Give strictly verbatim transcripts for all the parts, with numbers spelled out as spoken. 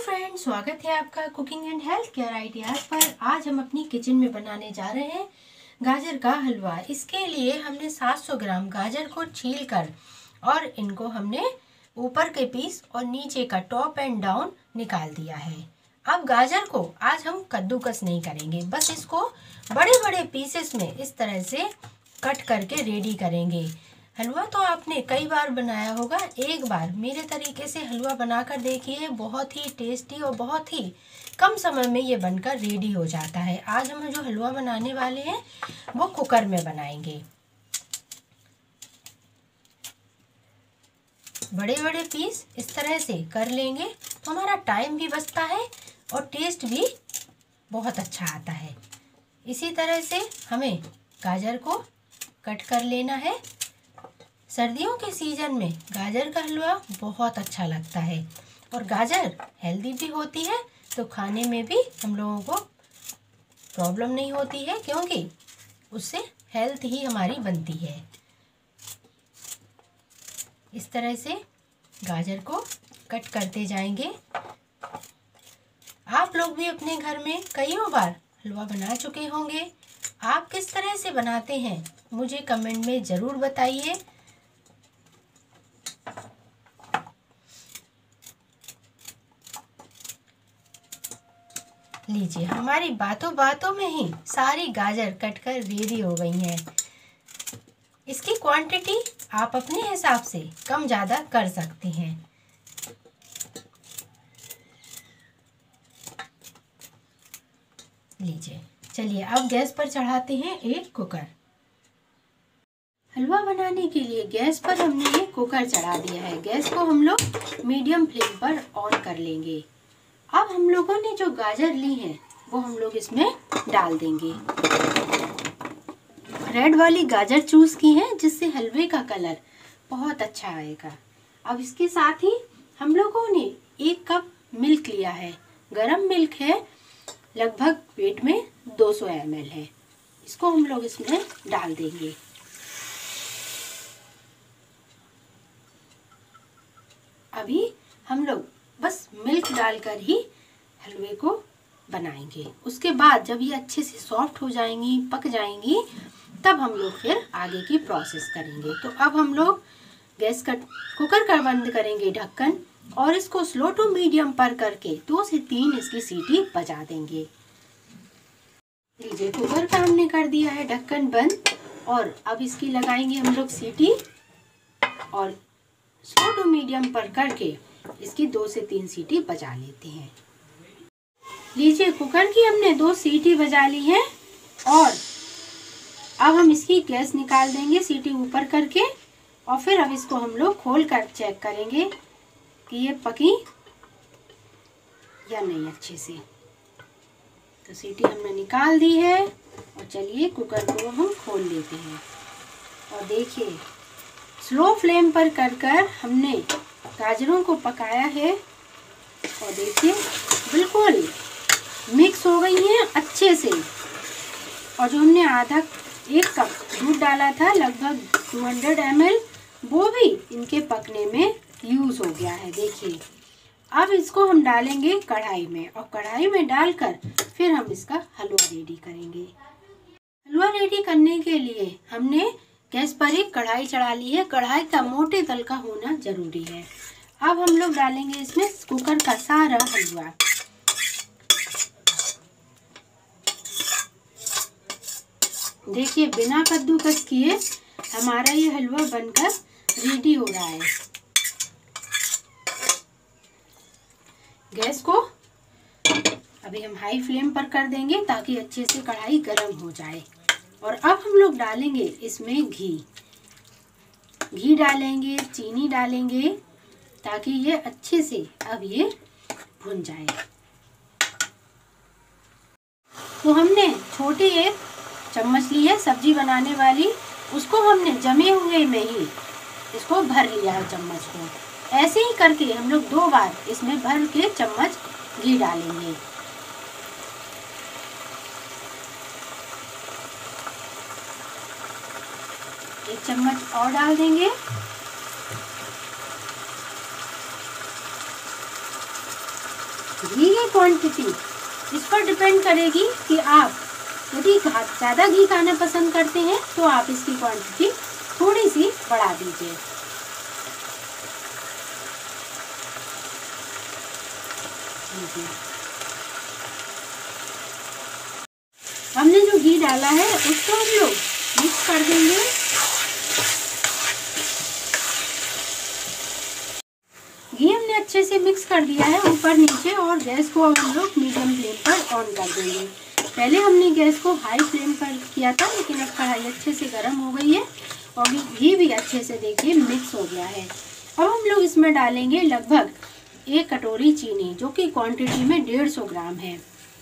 Friends, स्वागत है आपका cooking and health care ideas पर। आज हम अपनी किचन में बनाने जा रहे हैं गाजर का हलवा। इसके लिए हमने सात सौ ग्राम गाजर को छील कर और इनको हमने ऊपर के पीस और नीचे का टॉप एंड डाउन निकाल दिया है। अब गाजर को आज हम कद्दूकस नहीं करेंगे, बस इसको बड़े बड़े पीसेस में इस तरह से कट करके रेडी करेंगे। हलवा तो आपने कई बार बनाया होगा, एक बार मेरे तरीके से हलवा बनाकर देखिए, बहुत ही टेस्टी और बहुत ही कम समय में ये बनकर रेडी हो जाता है। आज हम जो हलवा बनाने वाले हैं वो कुकर में बनाएंगे। बड़े बड़े पीस इस तरह से कर लेंगे तो हमारा टाइम भी बचता है और टेस्ट भी बहुत अच्छा आता है। इसी तरह से हमें गाजर को कट कर लेना है। सर्दियों के सीज़न में गाजर का हलवा बहुत अच्छा लगता है और गाजर हेल्दी भी होती है, तो खाने में भी हम लोगों को प्रॉब्लम नहीं होती है, क्योंकि उससे हेल्थ ही हमारी बनती है। इस तरह से गाजर को कट करते जाएंगे। आप लोग भी अपने घर में कईयों बार हलवा बना चुके होंगे। आप किस तरह से बनाते हैं मुझे कमेंट में ज़रूर बताइए। लीजिए, हमारी बातों बातों में ही सारी गाजर कटकर रेडी हो गई हैं। इसकी क्वांटिटी आप अपने हिसाब से कम ज़्यादा कर सकते हैं। लीजिए, चलिए अब गैस पर चढ़ाते हैं एक कुकर। हलवा बनाने के लिए गैस पर हमने एक कुकर चढ़ा दिया है। गैस को हम लोग मीडियम फ्लेम पर ऑन कर लेंगे। अब हम लोगों ने जो गाजर ली हैं वो हम लोग इसमें डाल देंगे। रेड वाली गाजर चूज की है, जिससे हलवे का कलर बहुत अच्छा आएगा। अब इसके साथ ही हम लोगों ने एक कप मिल्क लिया है। गरम मिल्क है, लगभग वेट में दो सौ एम एल है। इसको हम लोग इसमें डाल देंगे। अभी हम लोग बस मिल्क डालकर ही हलवे को बनाएंगे। उसके बाद जब ये अच्छे से सॉफ्ट हो जाएंगी, पक जाएंगी, तब हम लोग फिर आगे की प्रोसेस करेंगे। तो अब हम लोग गैस का कुकर का बंद करेंगे ढक्कन और इसको स्लो टू मीडियम पर करके दो से तीन इसकी सीटी बजा देंगे। लीजिए, कुकर का हमने कर दिया है ढक्कन बंद और अब इसकी लगाएंगे हम लोग सीटी और स्लो टू मीडियम पर करके इसकी दो से तीन सीटी बजा लेते हैं। लीजिए, कुकर की हमने दो सीटी बजा ली है और अब हम इसकी गैस निकाल देंगे सीटी ऊपर करके और फिर अब इसको हम लोग खोल कर चेक करेंगे कि ये पकी या नहीं अच्छे से। तो सीटी हमने निकाल दी है और चलिए कुकर को हम खोल लेते हैं और देखिए, स्लो फ्लेम पर कर कर हमने गाजरों को पकाया है और देखिए बिल्कुल मिक्स हो गई हैं अच्छे से। और जो हमने आधा एक कप दूध डाला था, लगभग दो सौ एम एल, वो भी इनके पकने में यूज़ हो गया है। देखिए, अब इसको हम डालेंगे कढ़ाई में और कढ़ाई में डालकर फिर हम इसका हलवा रेडी करेंगे। हलवा रेडी करने के लिए हमने गैस पर एक कढ़ाई चढ़ा ली है। कढ़ाई का मोटे तल का होना जरूरी है। अब हम लोग डालेंगे इसमें कुकर का सारा हलवा। देखिए, बिना कद्दूकस किए हमारा ये हलवा बनकर रेडी हो रहा है। गैस को अभी हम हाई फ्लेम पर कर देंगे ताकि अच्छे से कढ़ाई गर्म हो जाए। और अब हम लोग डालेंगे इसमें घी। घी डालेंगे, चीनी डालेंगे ताकि ये अच्छे से अब ये भुन जाए। तो हमने छोटी एक चम्मच ली है सब्जी बनाने वाली, उसको हमने जमे हुए में ही इसको भर लिया है चम्मच को। ऐसे ही करके हम लोग दो बार इसमें भर के चम्मच घी डालेंगे। एक चम्मच और डाल देंगे। घी की क्वांटिटी इस पर डिपेंड करेगी कि आप यदि ज़्यादा घी खाना पसंद करते हैं तो आप इसकी क्वांटिटी थोड़ी सी बढ़ा दीजिए। हमने जो घी डाला है उसको हम लोग मिक्स कर देंगे। घी हमने अच्छे से मिक्स कर दिया है ऊपर नीचे, और गैस को हम लोग मीडियम फ्लेम पर ऑन कर देंगे। पहले हमने गैस को हाई फ्लेम पर किया था, लेकिन अब कढ़ाई अच्छे से गर्म हो गई है और घी भी अच्छे से देखिए मिक्स हो गया है। अब हम लोग इसमें डालेंगे लगभग एक कटोरी चीनी, जो कि क्वांटिटी में डेढ़ सौ ग्राम है।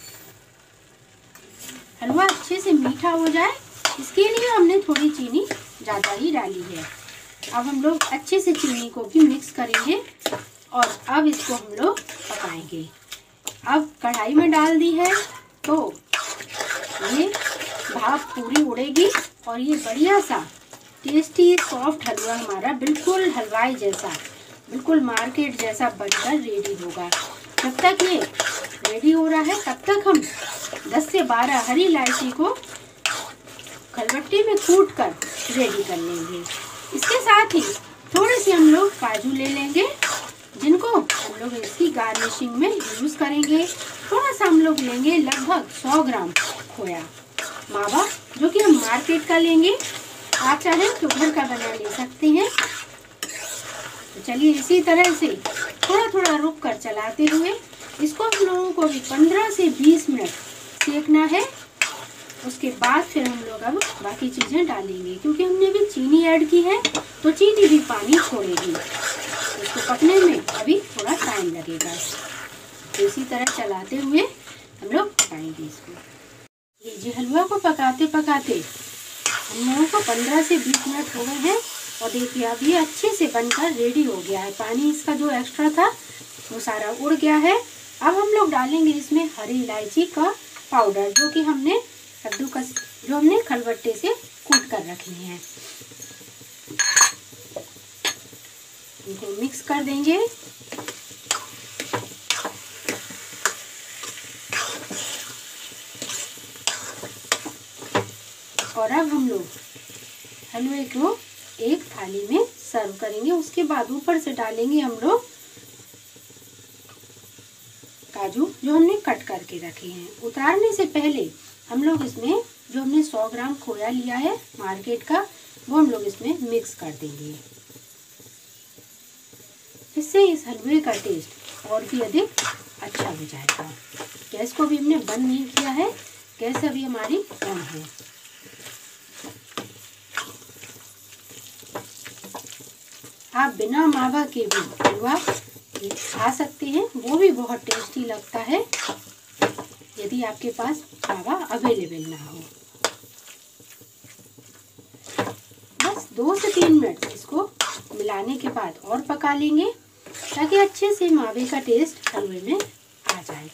हलवा अच्छे से मीठा हो जाए इसके लिए हमने थोड़ी चीनी ज़्यादा ही डाली है। अब हम लोग अच्छे से चीनी को भी मिक्स करेंगे और अब इसको हम लोग पकाएंगे। अब कढ़ाई में डाल दी है तो ये भाप पूरी उड़ेगी और ये बढ़िया सा टेस्टी सॉफ्ट हलवा हमारा बिल्कुल हलवाई जैसा, बिल्कुल मार्केट जैसा बनकर रेडी होगा। जब तक ये रेडी हो रहा है तब तक हम दस से बारह हरी इलायची को खलबट्टी में कूट कर रेडी कर लेंगे। इसके साथ ही थोड़े से हम लोग काजू ले लेंगे, जिनको हम लोग इसकी गार्निशिंग में यूज़ करेंगे। थोड़ा सा हम लोग लेंगे लगभग सौ ग्राम खोया मावा, जो कि हम मार्केट का लेंगे, आप चाहें तो घर का बना ले सकते हैं। तो चलिए इसी तरह से थोड़ा थोड़ा रुक कर चलाते हुए इसको हम लोगों को भी पंद्रह से बीस मिनट सेकना है। उसके बाद फिर हम लोग अब बाकी चीज़ें डालेंगे, क्योंकि हमने भी चीनी ऐड की है तो चीनी भी पानी छोड़ेगी, तो इसको पकने में अभी थोड़ा टाइम लगेगा। तो इसी तरह चलाते हुए हम लोग पकाएंगे इसको। ये हलवा को पकाते पकाते हम लोगों को पंद्रह से बीस मिनट हो गए हैं और देखिए अब ये अच्छे से बनकर रेडी हो गया है। पानी इसका जो एक्स्ट्रा था वो सारा उड़ गया है। अब हम लोग डालेंगे इसमें हरी इलायची का पाउडर, जो कि हमने कद्दूकस जो हमने खलबट्टे से कूट कर रखी है। इनको मिक्स कर देंगे। और अब हम लोग हलवे को एक थाली में सर्व करेंगे। उसके बाद ऊपर से डालेंगे हम लोग काजू, जो हमने कट करके रखे हैं। उतारने से पहले हम लोग इसमें जो हमने सौ ग्राम खोया लिया है मार्केट का, वो हम लोग इसमें मिक्स कर देंगे। इससे इस हलवे का टेस्ट और भी अधिक अच्छा हो जाएगा। गैस को भी हमने बंद नहीं किया है, गैस अभी हमारी ऑन है। आप बिना मावा के भी हलवा खा सकते हैं, वो भी बहुत टेस्टी लगता है, यदि आपके पास मावा अवेलेबल ना हो। बस दो से तीन मिनट इसको मिलाने के बाद और पका लेंगे, ताकि अच्छे से मावे का टेस्ट हलवे में आ जाए।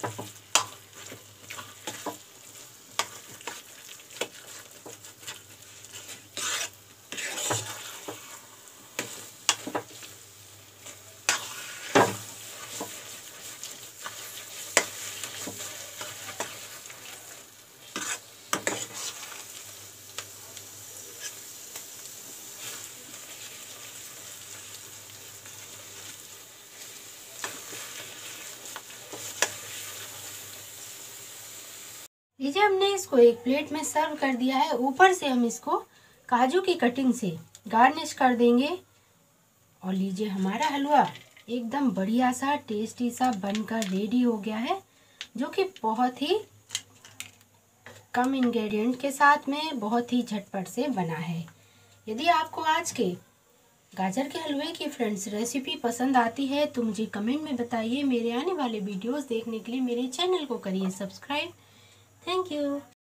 लीजिए हमने इसको एक प्लेट में सर्व कर दिया है। ऊपर से हम इसको काजू की कटिंग से गार्निश कर देंगे। और लीजिए हमारा हलवा एकदम बढ़िया सा टेस्टी सा बनकर रेडी हो गया है, जो कि बहुत ही कम इंग्रेडिएंट के साथ में बहुत ही झटपट से बना है। यदि आपको आज के गाजर के हलवे की फ्रेंड्स रेसिपी पसंद आती है तो मुझे कमेंट में बताइए। मेरे आने वाले वीडियोस देखने के लिए मेरे चैनल को करिए सब्सक्राइब। Thank you.